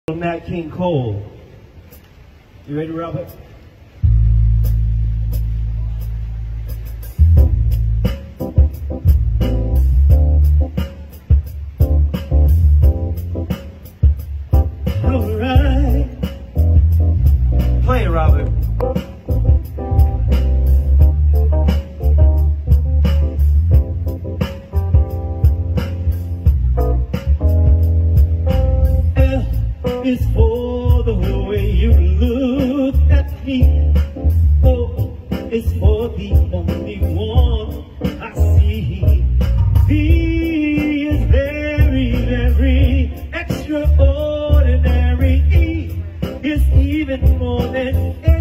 Nat King Cole. You ready, Robert? All right. Play it, Robert. It's for the way you look at me. Oh, it's for the only one I see. He is very, very extraordinary. He is even more than